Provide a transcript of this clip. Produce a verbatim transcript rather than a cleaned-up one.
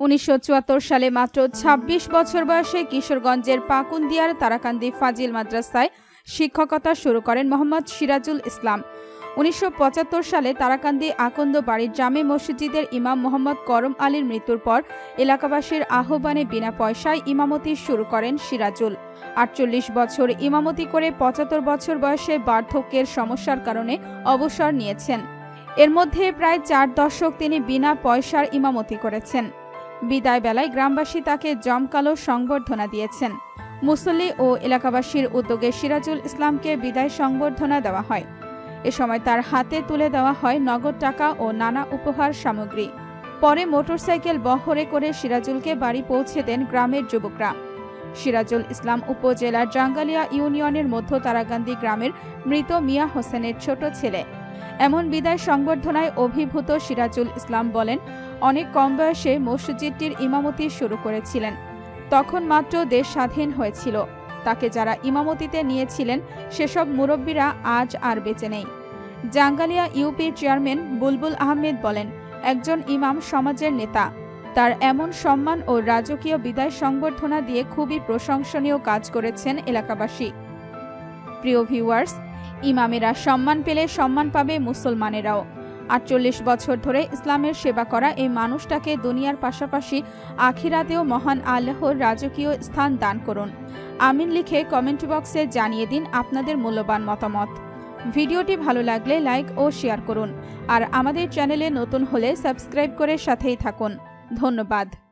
উনিশশো চুয়াত্তর সালে মাত্র ছাব্বিশ বছর বয়সে কিশোরগঞ্জের পাকুন্দিয়ার তারাকান্দি ফাজিল মাদ্রাসায় শিক্ষকতা শুরু করেন মোহাম্মদ সিরাজুল ইসলাম। উনিশশো পঁচাত্তর সালে তারাকান্দি আকন্দ বাড়ির জামে মসজিদের ইমাম মোহাম্মদ করম আলীর মৃত্যুর পর এলাকাবাসীর আহ্বানে বিনা পয়সায় ইমামতি শুরু করেন সিরাজুল। আটচল্লিশ বছর ইমামতি করে পঁচাত্তর বছর বয়সে বার্ধক্যের সমস্যার কারণে অবসর নিয়েছেন। এর মধ্যে প্রায় চার দশক তিনি বিনা পয়সার ইমামতি করেছেন। বিদায় বেলায় গ্রামবাসী তাকে জমকালো সংবর্ধনা দিয়েছেন। মুসল্লি ও এলাকাবাসীর উদ্যোগে সিরাজুল ইসলামকে বিদায় সংবর্ধনা দেওয়া হয়। এ সময় তার হাতে তুলে দেওয়া হয় নগদ টাকা ও নানা উপহার সামগ্রী। পরে মোটরসাইকেল বহরে করে সিরাজুলকে বাড়ি পৌঁছে দেন গ্রামের যুবকরা। সিরাজুল ইসলাম উপজেলার জাঙ্গালিয়া ইউনিয়নের মধ্য তারাকান্দি গ্রামের মৃত মিয়া হোসেনের ছোট ছেলে। এমন বিদায় সংবর্ধনায় অভিভূত সিরাজুল ইসলাম বলেন, অনেক কম বয়সে মসজিদটির ইমামতি শুরু করেছিলেন। তখন মাত্র দেশ স্বাধীন হয়েছিল। তাকে যারা ইমামতিতে নিয়েছিলেন সেসব মুরব্বীরা আজ আর বেঁচে নেই। জাঙ্গালিয়া ইউপির চেয়ারম্যান বুলবুল আহমেদ বলেন, একজন ইমাম সমাজের নেতা। তার এমন সম্মান ও রাজকীয় বিদায় সংবর্ধনা দিয়ে খুবই প্রশংসনীয় কাজ করেছেন এলাকাবাসী। প্রিয় ভিউয়ার্স, ইমামেরা সম্মান পেলে সম্মান পাবে মুসলমানেরাও। আটচল্লিশ বছর ধরে ইসলামের সেবা করা এই মানুষটাকে দুনিয়ার পাশাপাশি আখিরাতেও মহান আল্লাহর রাজকীয় স্থান দান করুন। আমিন লিখে কমেন্ট বক্সে জানিয়ে দিন আপনাদের মূল্যবান মতামত। ভিডিওটি ভালো লাগলে লাইক ও শেয়ার করুন। আর আমাদের চ্যানেলে নতুন হলে সাবস্ক্রাইব করে সাথেই থাকুন। ধন্যবাদ।